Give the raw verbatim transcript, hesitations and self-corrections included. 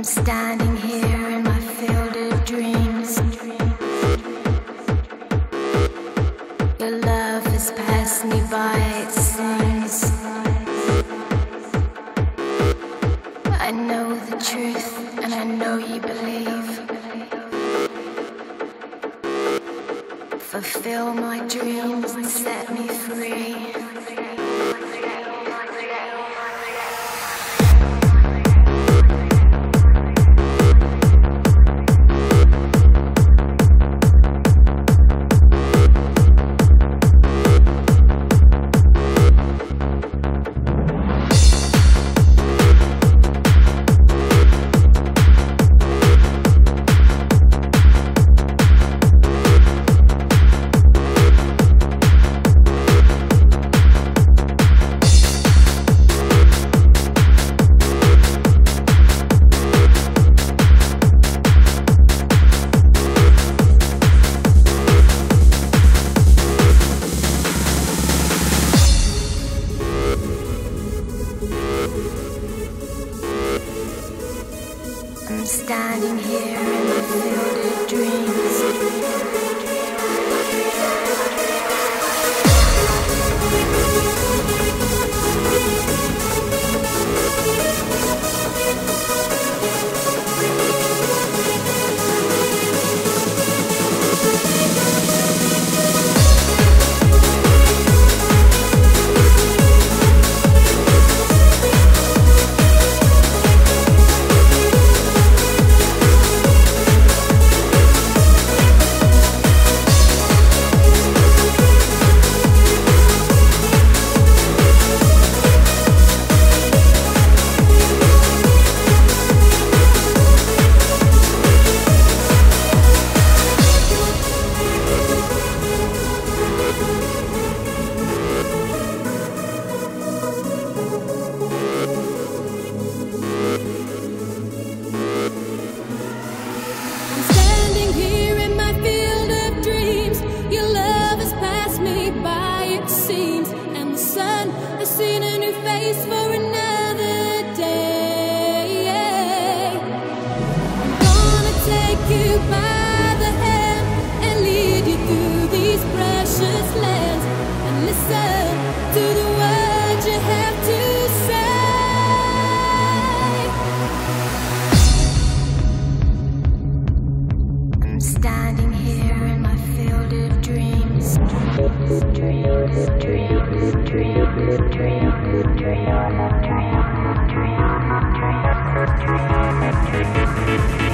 standing here in my field of dreams. Your love has passed me by, it seems. I know the truth and I know you believe. Fulfill my dreams and set me free. I'm standing here in the field of dreams. Seen a new face for another day. I'm gonna take you by the hand and lead you through these precious lands, and listen to the words you have to say. I'm standing here in my field of dreams. Dreams, dreams, dreams, dreams, dreams, dreams, dreams, dreams, dreams, dreams.